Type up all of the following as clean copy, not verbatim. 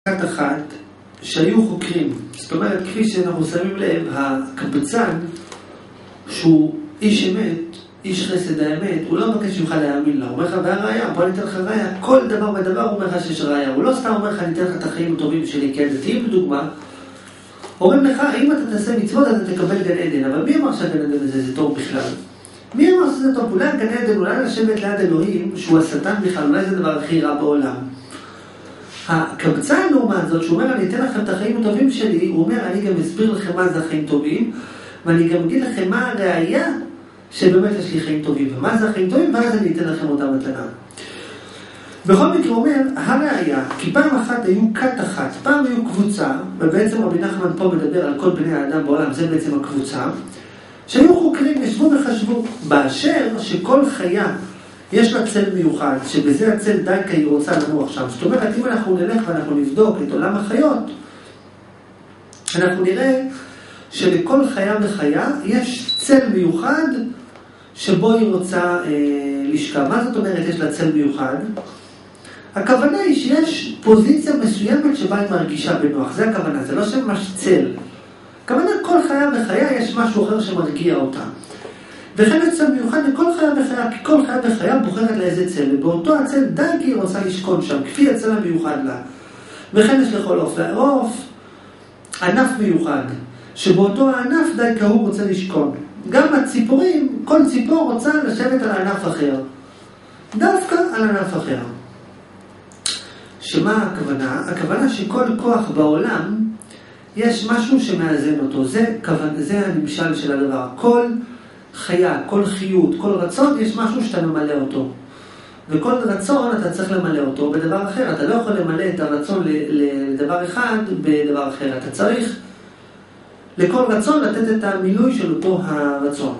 אחת שהיו חוקרים. זאת אומרת, כפי שאנחנו שמים לב, הקבצן, שהוא איש אמת, איש חסד האמת, הוא לא מבקש ממך להאמין לה. הוא אומר לך, והראיה, בוא ניתן לך ראיה, כל דבר ודבר הוא אומר לך שיש ראיה. הוא לא סתם אומר לך, ניתן לך את החיים הטובים שלי, כן, זה תהיה בדוגמה. אומרים לך, אם אתה תעשה מצוות, אתה תקבל גן עדן. אבל מי אמר שהגן עדן הזה זה טוב בכלל? מי אמר שזה טוב? אולי גן עדן, אולי לשבת ליד אלוהים, שהוא השטן בכלל, אולי זה הדבר הכי רע בעולם. הקבצן לעומת זאת, שהוא אומר, אני אתן לכם את החיים הטובים שלי, הוא אומר, אני גם אסביר לכם מה זה החיים טובים, ואני גם אגיד לכם מה הראייה שבאמת יש לי חיים טובים, ומה זה החיים טובים, ואז אני אתן לכם אותה מתנה. בכל מקרה הוא אומר, הראייה, כי פעם אחת היו כת אחת, פעם היו קבוצה, ובעצם רבי נחמן פה מדבר על כל בני האדם בעולם, זה בעצם הקבוצה, שהיו חוקרים, ישבו וחשבו, באשר שכל חיה יש לה צל מיוחד, שבזה הצל דייקה היא רוצה לנוח שם. זאת אומרת, אם אנחנו נלך ואנחנו נבדוק את עולם החיות, אנחנו נראה שלכל חיה וחיה יש צל מיוחד שבו היא רוצה לשכב. מה זאת אומרת יש לה צל מיוחד? הכוונה היא שיש פוזיציה מסוימת שבה היא מרגישה בנוח. זה הכוונה, זה לא שממש צל. הכוונה, כל חיה וחיה יש משהו אחר שמרגיע אותה. וכן הצל מיוחד לכל חיה וחיה, כי כל חיה וחיה בוחרת לאיזה צל, ובאותו הצל די כי היא רוצה לשכון שם, כפי הצל המיוחד לה. וכן יש לכל עוף לעוף, ענף מיוחד, שבאותו הענף די כי הוא רוצה לשכון. גם הציפורים, כל ציפור רוצה לשבת על ענף אחר. דווקא על ענף אחר. שמה הכוונה? הכוונה שכל כוח בעולם, יש משהו שמאזן אותו. זה הנמשל של הדבר. כל חיה, כל חיות, כל רצון, יש משהו שאתה ממלא אותו. וכל רצון אתה צריך למלא אותו בדבר אחר. אתה לא יכול למלא את הרצון לדבר אחד בדבר אחר. אתה צריך לכל רצון לתת את המילוי של אותו הרצון.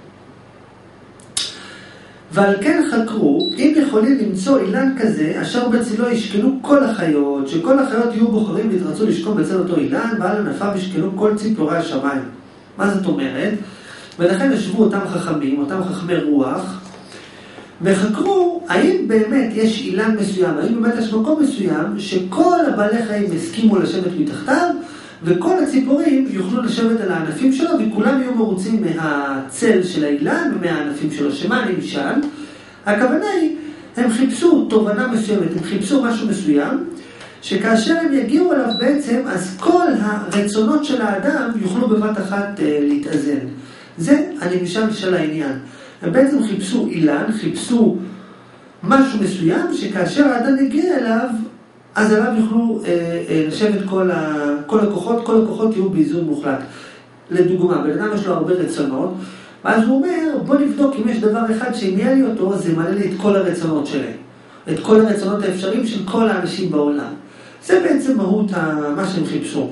ועל כן חקרו, אם יכולים למצוא אילן כזה, אשר בצילו ישכנו כל החיות, שכל החיות יהיו בוחרים ויתרצו לשכון בצל אותו אילן, ועל ענפיו ישכנו כל ציפורי השמיים. מה זאת אומרת? ולכן ישבו אותם חכמים, אותם חכמי רוח, וחקרו האם באמת יש אילן מסוים, האם באמת יש מקום מסוים, שכל הבעלי חיים הסכימו לשבת מתחתיו, וכל הציפורים יוכלו לשבת על הענפים שלו, וכולם יהיו מרוצים מהצל של האילן ומהענפים שלו. שמה נמשל? הכוונה היא, הם חיפשו תובנה מסוימת, הם חיפשו משהו מסוים, שכאשר הם יגיעו אליו בעצם, אז כל הרצונות של האדם יוכלו בבת אחת להתאזן. זה הנמשל של העניין. הם בעצם חיפשו אילן, חיפשו משהו מסוים, שכאשר האדם יגיע אליו, אז עליו יוכלו לשבת כל הכוחות יהיו באיזון מוחלט. לדוגמה, בן אדם יש לו הרבה רצונות, ואז הוא אומר, בוא נבדוק אם יש דבר אחד שאם יהיה לי אותו, זה מעלה לי את כל הרצונות שלי. את כל הרצונות האפשריים של כל האנשים בעולם. זה בעצם מהות מה שהם חיפשו.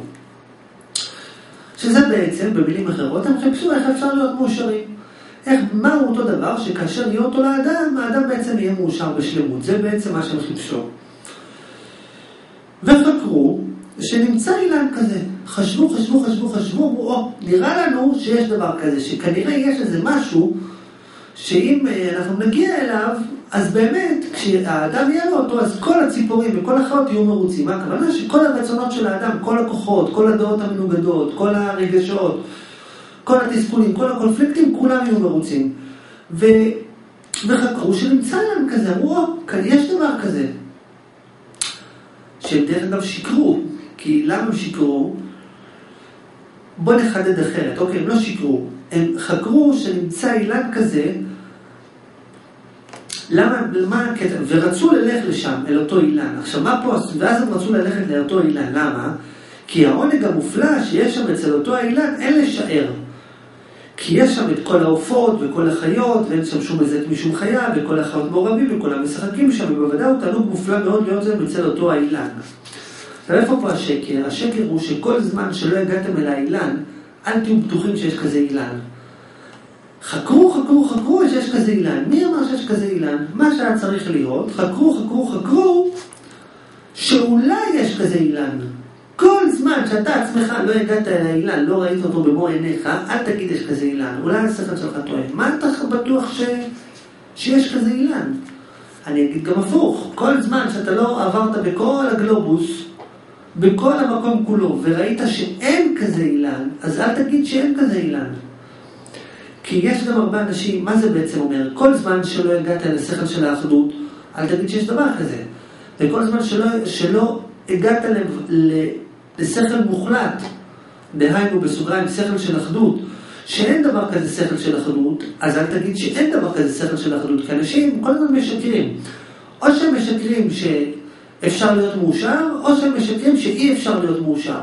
שזה בעצם, במילים אחרות, הם חיפשו איך אפשר להיות מאושרים. מהו אותו דבר שכאשר יהיה אותו לאדם, האדם בעצם יהיה מאושר בשלמות. זה בעצם מה שהם חיפשו. וחקרו שנמצא אילן כזה. חשבו, נראה לנו שיש דבר כזה, שכנראה יש איזה משהו, שאם אנחנו נגיע אליו, אז באמת, כשהאדם יהיה לו אותו, אז כל הציפורים וכל החיות יהיו מרוצים. מה הכוונה? שכל הרצונות של האדם, כל הכוחות, כל הדעות המנוגדות, כל הרגשות, כל התסכולים, כל הקונפליקטים, כולם יהיו מרוצים. וחקרו שנמצא אילן כזה, אמרו, כאן יש דבר כזה. שהם דרך אגב שיקרו, כי למה הם שיקרו? בוא נחדד אחרת, אוקיי, הם לא שיקרו, הם חקרו שנמצא אילן כזה, למה הקטע? ורצו ללכת לשם, אל אותו אילן. עכשיו מה פה? ואז הם רצו ללכת לאותו אילן, למה? כי העונג המופלא שיש שם אצל אותו האילן, אין לשער. כי יש שם את כל העופות וכל החיות, ואין שם שום מזק משום חיה, וכל החיות מעורבים, וכולם משחקים שם, ובוודאי הוא תענוג מופלא מאוד להיות זה אצל אותו האילן. ואיפה פה השקר? השקר הוא שכל זמן שלא הגעתם אל האילן, אל תהיו בטוחים שיש כזה אילן. חקרו שיש כזה אילן. מי אמר שיש כזה אילן? מה שהיה צריך להיות, חקרו, שאולי יש כזה אילן. כל זמן שאתה עצמך לא הגעת אל האילן, לא ראית אותו במו עיניך, אל תגיד יש כזה אילן. אולי השכל שלך טועה. מה אתה בטוח שיש כזה אילן? אני אגיד גם הפוך. כל זמן שאתה לא עברת בכל הגלובוס, בכל המקום כולו, וראית שאין כזה אילן, אז אל תגיד שאין כזה אילן. כי יש גם הרבה אנשים, מה זה בעצם אומר? כל זמן שלא הגעת לשכל של האחדות, אל תגיד שיש דבר כזה. וכל זמן שלא הגעת לשכל מוחלט, דהיינו בסוגריים שכל של אחדות, שאין דבר כזה שכל של אחדות, אז אל תגיד שאין דבר כזה שכל של אחדות, כי אנשים כל הזמן משקרים. או שהם משקרים שאפשר להיות מאושר, או שהם משקרים שאי אפשר להיות מאושר.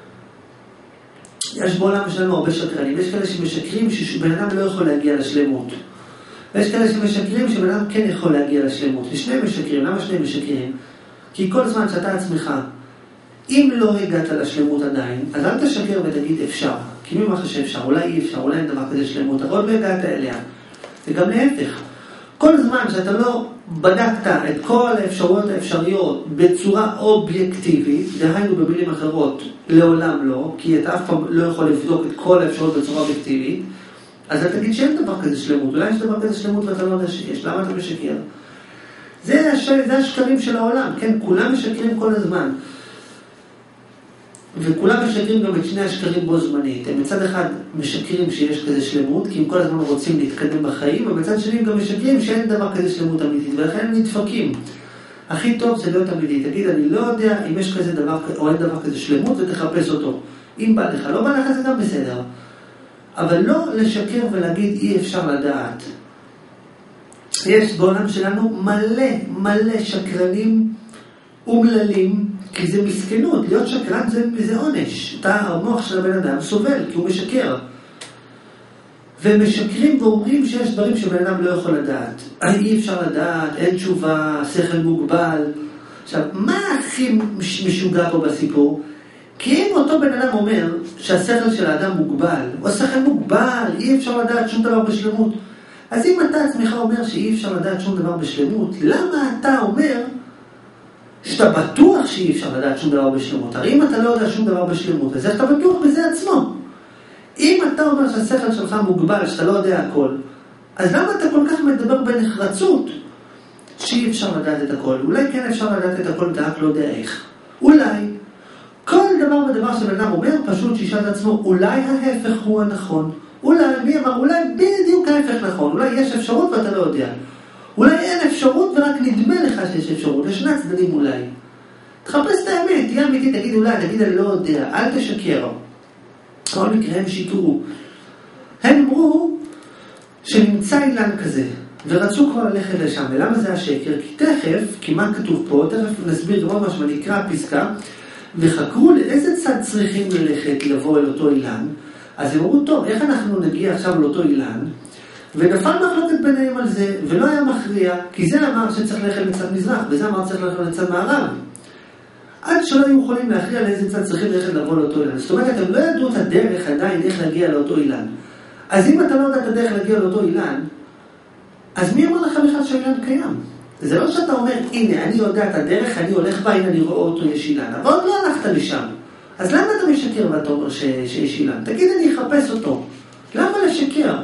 יש בעולם שלנו הרבה שקרנים, יש כאלה שמשקרים שבן אדם לא יכול להגיע לשלמות. ויש כאלה שמשקרים שבן אדם כן יכול להגיע לשלמות. ושניהם משקרים, למה שניהם משקרים? כי כל זמן שאתה עצמך, אם לא הגעת לשלמות עדיין, אז אל תשקר ותגיד אפשר. כי מי אמר שאפשר? אולי אי אפשר, אולי אין דבר כזה שלמות, אבל עוד לא הגעת אליה. וגם להפך. כל זמן שאתה לא בדקת את כל האפשרויות האפשריות בצורה אובייקטיבית, דהיינו במילים אחרות, לעולם לא, כי אתה אף פעם לא יכול לבדוק את כל האפשרויות בצורה אובייקטיבית, אז אתה תגיד שאין דבר כזה שלמות. אולי יש דבר כזה שלמות ואתה לא יודע שיש. למה אתה משקר? זה השקרים של העולם, כן? כולם משקרים כל הזמן. וכולם משקרים גם את שני השקרים בו זמנית. הם מצד אחד משקרים שיש כזה שלמות, כי הם כל הזמן רוצים להתקדם בחיים, ובצד שני הם גם משקרים שאין דבר כזה שלמות אמיתית, ולכן הם נדפקים. הכי טוב זה להיות אמיתי. תגיד, אני לא יודע אם יש כזה דבר או אין דבר כזה שלמות, ותחפש אותו. אם בא לך, לא בא לך, זה גם בסדר. אבל לא לשקר ולהגיד אי אפשר לדעת. יש בעולם שלנו מלא שקרנים אומללים, כי זה מסכנות. להיות שקרן זה עונש. המוח של הבן אדם סובל, כי הוא משקר. ומשקרים ואומרים שיש דברים שבן אדם לא יכול לדעת. אי אפשר לדעת, אין תשובה, שכל מוגבל. עכשיו, מה הכי משוגע פה בסיפור? כי אם אותו בן אדם אומר שהשכל של האדם מוגבל, או שכל מוגבל, אי אפשר לדעת שום דבר בשלמות, אז אם אתה עצמך אומר שאי אפשר לדעת שום דבר בשלמות, למה אתה אומר שאתה בטוח שאי אפשר לדעת שום דבר בשלמות? הרי אם אתה לא יודע שום דבר בשלמות, אז אתה בטוח בזה עצמו. אם אתה אומר שהשכל שלך מוגבל, שאתה לא יודע הכל, אז למה אתה כל כך מדבר בנחרצות שאי אפשר לדעת את הכל? אולי כן אפשר לדעת את הכל, אתה רק לא יודע איך. אולי כל דבר ודבר שבן אדם אומר, פשוט שישאל את עצמו, אולי ההפך הוא הנכון. אולי, מי אמר, אולי בדיוק ההפך נכון. אולי יש אפשרות ואתה לא יודע. אולי אין אפשרות ורק נדמה לך שיש אפשרות. לשני הצדדים אולי. תחפש את האמת, תהיה אמיתי, תגיד אולי, תגיד אני לא יודע, אל תשקר. כל מקרה הם שיקרו. הם אמרו שנמצא אילן כזה, ורצו כבר ללכת לשם. ולמה זה השקר? כי תכף, כי מה כתוב פה, תכף נסביר גם משהו, נקרא הפסקה, וחקרו לאיזה צד צריכים ללכת לבוא אל אותו אילן. אז הם אמרו, טוב, איך אנחנו נגיע עכשיו לאותו אילן? ונפל מחלוקת ביניהם על זה, ולא היה מכריע, כי זה אמר שצריך ללכת לצד מזרח, וזה אמר שצריך ללכת לצד מערב. עד שלא היו יכולים להכריע לאיזה צד צריכים ללכת לבוא לאותו אילן. זאת אומרת, הם לא ידעו את הדרך עדיין איך להגיע לאותו אילן. אז אם אתה לא יודע את הדרך להגיע לאותו אילן, אז מי אמר לך בכלל שהאילן קיים? זה לא שאתה אומר, הנה, אני יודע את הדרך, אני הולך בה, הנה אני רואה אותו, יש אילן. אבל עוד לא הלכת לשם. אז למה אתה משקר ואתה אומר שיש אילן? תגיד, אני אחפש אותו. למה לשקר?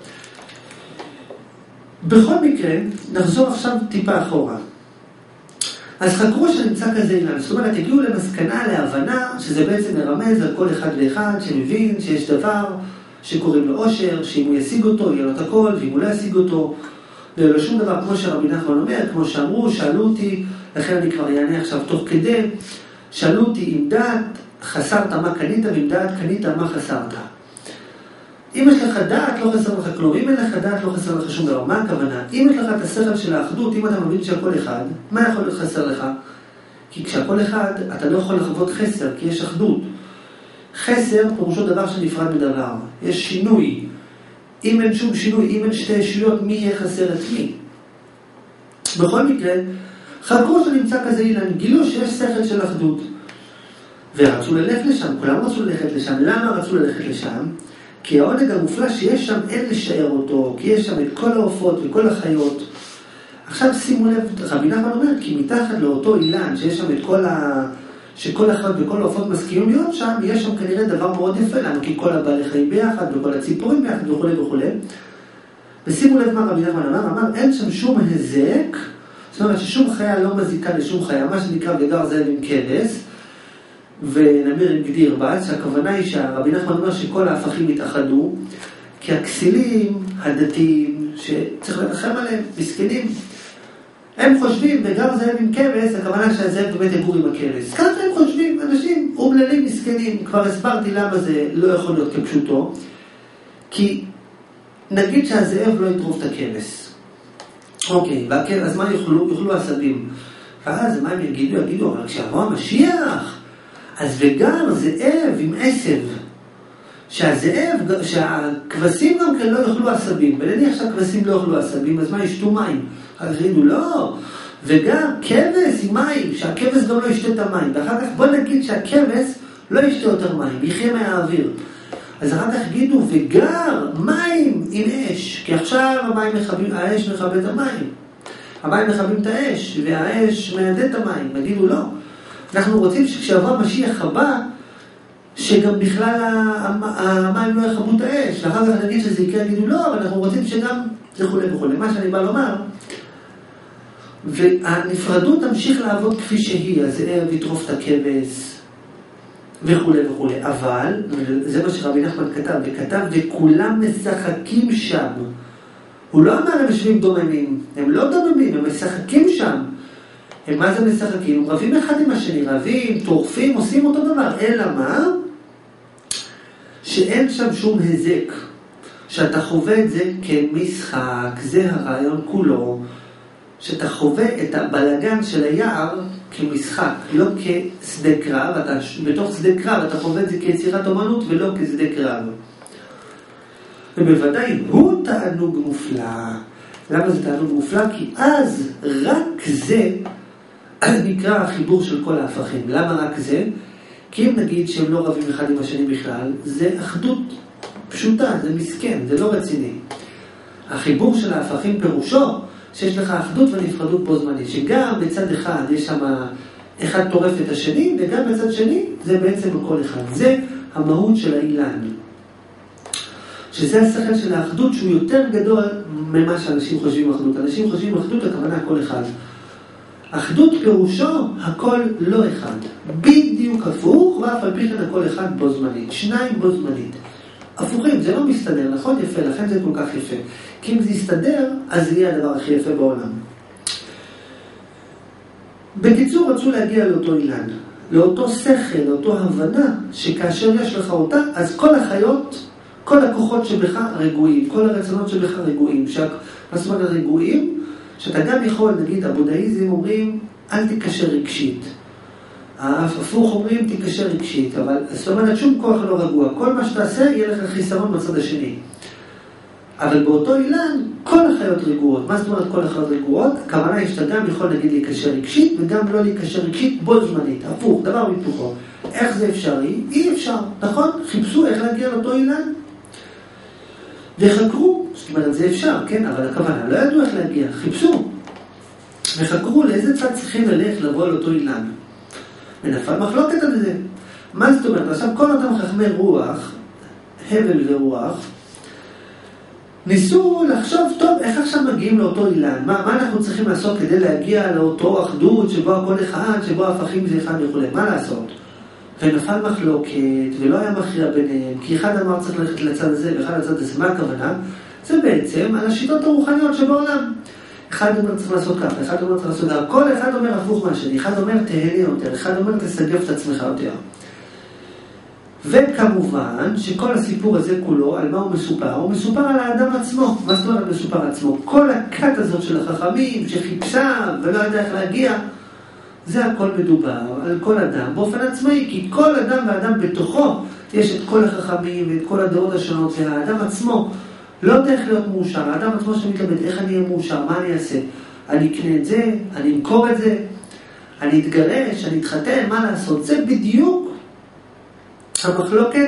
בכל מקרה, נחזור עכשיו טיפה אחורה. אז חקרו שנמצא כזה אילן. זאת אומרת, הגיעו למסקנה, להבנה, שזה בעצם מרמז על כל אחד ואחד שמבין שיש דבר שקוראים לו אושר, שאם הוא ישיג אותו, יהיה לו את הכל, ואם הוא לא ישיג אותו, לא יהיה לו שום דבר, כמו שרבי נחמן אומר, כמו שאמרו, שאלו אותי, לכן אני כבר יענה עכשיו תוך כדי, שאלו אותי, אם דעת חסרת מה קנית, ואם דעת קנית מה חסרת. אם יש לך דעת, לא חסר לך כלום. אם אין לך דעת, לא חסר לך שום דבר. מה הכוונה? אם יש לך את השכל של האחדות, אם אתה מבין שהכל אחד, מה יכול להיות חסר לך? כי כשהכל אחד, אתה לא יכול לחוות חסר, כי יש אחדות. חסר פירושו דבר שנפרד מדבר. יש שינוי. אם אין שום שינוי, אם אין שתי ישויות, מי יהיה חסר את מי? בכל מקרה, חקרו שנמצא כזה אילן, גילו שיש שכל של אחדות. ורצו ללכת לשם, כולם רצו ללכת לשם. למה רצו ללכת לשם? כי העונג המופלא שיש שם אין לשער אותו, כי יש שם את כל העופות וכל החיות. עכשיו שימו לב, רבי נחמן אומר, כי מתחת לאותו אילן שיש שם את שכל אחד וכל העופות מסכימים להיות שם, יש שם כנראה דבר מאוד יפה לנו, כי כל הבעלי חיים ביחד וכל הציפורים ביחד וכו' וכו'. ושימו לב מה רבי נחמן אמר, אין שם שום הזק, זאת אומרת ששום חיה לא מזיקה לשום חיה, מה שנקרא בגר זאב עם כבש, ונמיר הגדיר בה, שהכוונה היא שהרבי נחמן אומר שכל ההפכים התאחדו, כי הכסילים הדתיים שצריך לרחם עליהם, מסכנים, הם חושבים, וגם זאב עם כבש, הכוונה שהזאב באמת יגור עם הכבש. ככה הם חושבים, אנשים אומללים מסכנים, כבר הסברתי למה זה לא יכול להיות כפשוטו, כי נגיד שהזאב לא יטרוף את הכבש. אוקיי, אז מה יאכלו עשבים? ואז מה הם יגידו, אבל כשעבור המשיח, אז וגם זאב עם עשב, שהכבשים גם כן לא יאכלו עשבים, ולניח שהכבשים לא יאכלו עשבים, אז מה, ישתו מים? אז יגידו, לא, וגם כבש עם מים, שהכבש גם לא ישתה את המים, ואחר כך בוא נגיד שהכבש לא ישתה יותר מים, יחיה מהאוויר. אז אחר כך יגידו, וגם מים עם אש, כי עכשיו האש מכבה את המים. המים מכבים את האש, והאש מיידד את המים. יגידו, לא. אנחנו רוצים שכשיבוא המשיח הבא, שגם בכלל המים לא יכבו את האש. ואחר כך נגיד שזה יקרה, יגידו, לא, אבל אנחנו רוצים שגם זה חולה וכולי. מה שאני בא לומר, והנפרדות תמשיך לעבוד כפי שהיא, הזאב יטרוף את הכבש, וכו' וכו'. אבל, זה מה שרבי נחמן כתב, וכולם משחקים שם. הוא לא אמר הם יושבים דוממים, הם לא דוממים, הם משחקים שם. הם מה זה משחקים? הם רבים אחד עם השני, רבים, טורפים, עושים אותו דבר. אלא מה? שאין שם שום הזק. שאתה חווה את זה כמשחק, זה הרעיון כולו. שאתה חווה את הבלגן של היער כמשחק, לא כשדה קרב. אתה בתוך שדה קרב אתה חווה את זה כיצירת אומנות ולא כשדה קרב. ובוודאי הוא תענוג מופלא. למה זה תענוג מופלא? כי אז רק זה נקרא החיבור של כל ההפכים. למה רק זה? כי אם נגיד שהם לא רבים אחד עם השני בכלל, זה אחדות פשוטה, זה מסכן, זה לא רציני. החיבור של ההפכים פירושו שיש לך אחדות ונפרדות בו זמנית, שגם בצד אחד יש שם אחד טורף את השני, וגם בצד שני זה בעצם הכל אחד. זה המהות של האילן. שזה השכל של האחדות שהוא יותר גדול ממה שאנשים חושבים אחדות. אנשים חושבים אחדות, הכוונה הכל אחד. אחדות פירושו הכל לא אחד. בדיוק הפוך, ואף על פי כן הכל אחד בו זמנית. שניים בו זמנית. הפוכים, זה לא מסתדר, נכון? יפה, לכן זה כל כך יפה. כי אם זה יסתדר, אז זה יהיה הדבר הכי יפה בעולם. בקיצור, רצו להגיע לאותו אילן, לאותו שכל, לאותו הבנה, שכאשר יש לך אותה, אז כל החיות, כל הכוחות שבך רגועים, כל הרצונות שבך רגועים. מה זאת אומרת רגועים? שאתה גם יכול, נגיד, הבודהיזם אומרים, אל תיקשר רגשית. ההפוך אומרים, תיקשר רגשית, אבל זאת אומרת, שום כוח לא רגוע. כל מה שתעשה, יהיה לך חיסרון בצד השני. אבל באותו אילן, כל החיות רגועות. מה זאת אומרת כל החיות רגועות? הכוונה היא שאתה גם יכול, נגיד, להיקשר רגשית, וגם לא להיקשר רגשית בו זמנית. הפוך, דבר מפוכו. איך זה אפשרי? אי אפשר, נכון? חיפשו איך להגיע לאותו אילן. וחקרו, זאת אומרת, זה אפשר, כן? אבל הכוונה, לא ידעו איך להגיע, חיפשו. וחקרו לאיזה צד צריכים ללכת לבוא לאותו אילן. ונפל מחלוקת על זה. מה זאת אומרת? עכשיו, כל אותם חכמי רוח, הבל ורוח, ניסו לחשוב, טוב, איך עכשיו מגיעים לאותו אילן? מה אנחנו צריכים לעשות כדי להגיע לאותו אחדות שבו הכל אחד, שבו הפכים זה אחד וכו'? מה לעשות? ונפל מחלוקת, ולא היה מכריע ביניהם, כי אחד אמר צריך ללכת לצד הזה, ואחד לצד הזה. מה הכוונה? זה בעצם על השיטות הרוחניות שבעולם. אחד אומר צריך לעשות ככה, אחד אומר צריך לעשות ככה, כל אחד אומר הפוך מהשני, אחד אומר תהנה יותר, אחד אומר תסגף את עצמך יותר. וכמובן שכל הסיפור הזה כולו, על מה הוא מסופר? הוא מסופר על האדם עצמו. מה זאת אומרת מסופר על עצמו? כל הכת הזאת של החכמים שחיפשה ולא יודע איך להגיע, זה הכל מדובר על כל אדם באופן עצמאי, כי כל אדם ואדם בתוכו יש את כל החכמים ואת כל הדעות השונות, והאדם עצמו לא יודע איך להיות מאושר. האדם עצמו שמתלבט איך אני אהיה מאושר, מה אני אעשה? אני אקנה את זה, אני אמכור את זה, אני אתגרש, אני אתחתן, מה לעשות? זה בדיוק המחלוקת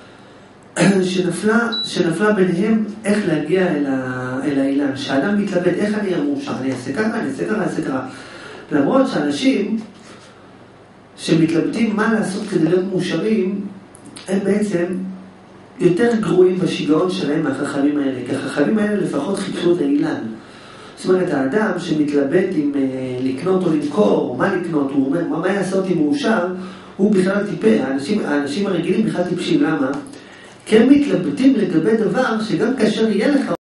שנפלה ביניהם איך להגיע אל האילן. שהאדם מתלבט איך אני אהיה מאושר, אני אעשה ככה, אני אעשה ככה, אני אעשה ככה. למרות שאנשים שמתלבטים מה לעשות כדי להיות מאושרים, הם בעצם יותר גרועים בשיגעון שלהם מהחכמים האלה. כי החכמים האלה לפחות חיפשו את האילן. זאת אומרת, האדם שמתלבט אם לקנות או למכור, או מה לקנות, הוא אומר, מה יעשה אותי מאושר, הוא בכלל טיפש, האנשים הרגילים בכלל טיפשים, למה? כי הם מתלבטים לגבי דבר שגם כאשר יהיה לך